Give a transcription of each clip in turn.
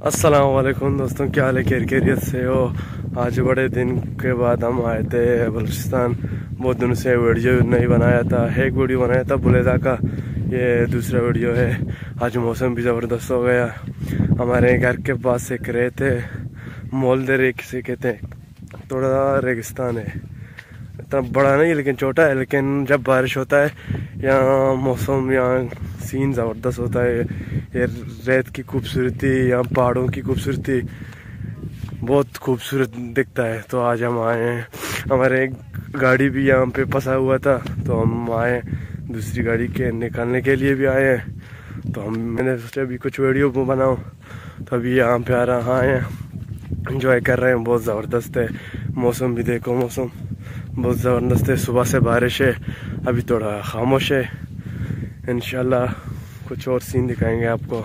अस्सलाम वालेकुम दोस्तों, क्या हाल है? खैरियत से हो? आज बड़े दिन के बाद हम आए थे बलूचिस्तान। बहुत दिनों से वीडियो नहीं बनाया था। एक वीडियो बनाया था बुलेदा का, ये दूसरा वीडियो है। आज मौसम भी ज़बरदस्त हो गया। हमारे घर के पास एक रेत है, मोलदे रेत से कहते हैं। थोड़ा रेगिस्तान है, इतना बड़ा नहीं लेकिन छोटा है। लेकिन जब बारिश होता है यहाँ मौसम, यहाँ सीन ज़बरदस्त होता है। ये रेत की खूबसूरती, यहाँ पहाड़ों की खूबसूरती बहुत खूबसूरत दिखता है। तो आज हम आए हैं, हमारे एक गाड़ी भी यहाँ पे फंसा हुआ था तो हम आए, दूसरी गाड़ी के निकालने के लिए भी आए हैं। तो मैंने सोचा अभी कुछ वीडियो बनाऊँ, तो अभी यहाँ पे आ रहा है, एंजॉय कर रहे हैं। बहुत ज़बरदस्त है मौसम भी, देखो मौसम बहुत ज़बरदस्त है। सुबह से बारिश है, अभी थोड़ा खामोश है। इंशाल्लाह कुछ और सीन दिखाएंगे आपको।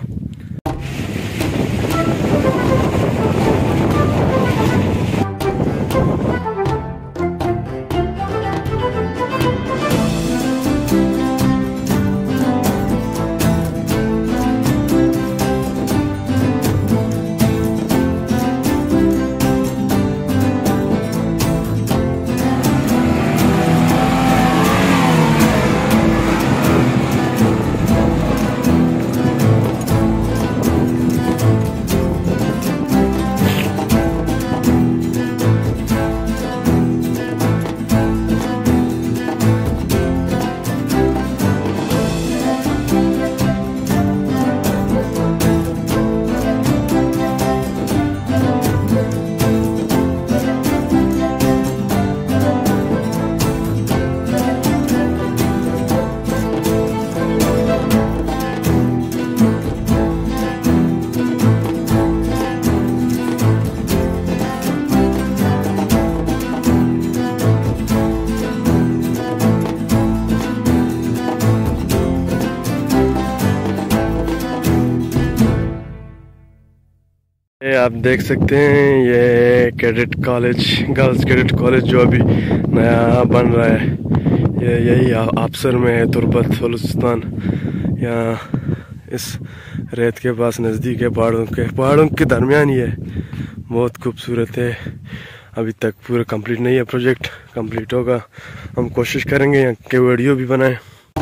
ये आप देख सकते हैं, ये cadet college, girls cadet college जो अभी नया बन रहा है। ये यही अफसर में है, तुर्बत बलूचिस्तान। यहाँ इस रेत के पास नज़दीक है, पहाड़ों के दरमियान ही है। बहुत खूबसूरत है। अभी तक पूरा कंप्लीट नहीं है, प्रोजेक्ट कंप्लीट होगा। हम कोशिश करेंगे यहाँ के वीडियो भी बनाएं।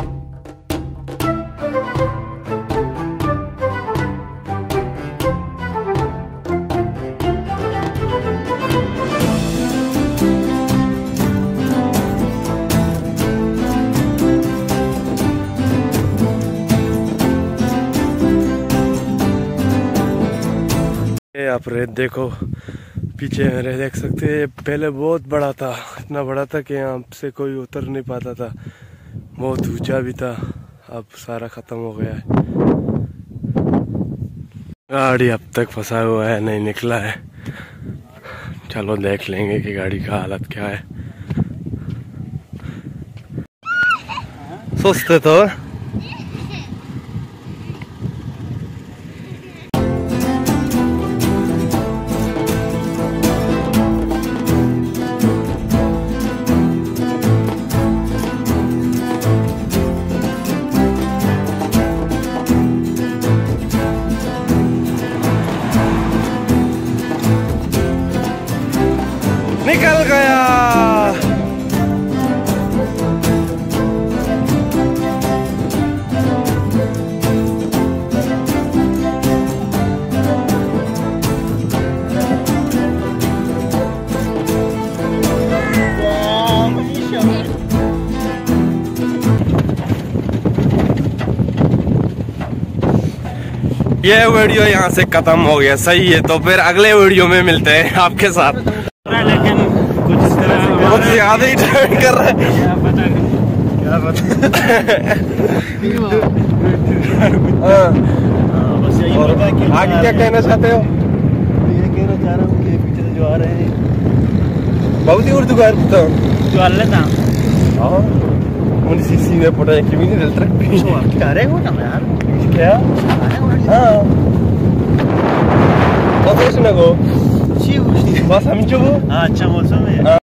आप रेत देखो, पीछे मेरे देख सकते हैं। पहले बहुत बड़ा था, इतना बड़ा था कि यहाँ से कोई उतर नहीं पाता था। बहुत ऊंचा भी था, अब सारा खत्म हो गया है। गाड़ी अब तक फंसा हुआ है, नहीं निकला है। चलो देख लेंगे कि गाड़ी का हालत क्या है। सुस्त तो निकल गया। ये वीडियो यहाँ से खत्म हो गया, सही है। तो फिर अगले वीडियो में मिलते हैं आपके साथ। लेकिन कुछ इस तरह से बहुत ज्यादा ही ड्राइविंग कर रहा है। क्या पता बस यही पता है कि आगे क्या कहना चाहते हो? ये कहना चाह रहा हूँ कि पीछे से जो आ रहे हैं बहुत ही उर्दू करता हूँ जो अल्लाह था। हाँ, उन सीसी में पड़ा है कि भी नहीं चलता क्या रे वो ना यार, क्या? हाँ और कुछ ना को अच्छी बस हम जो अच्छा मौसम है।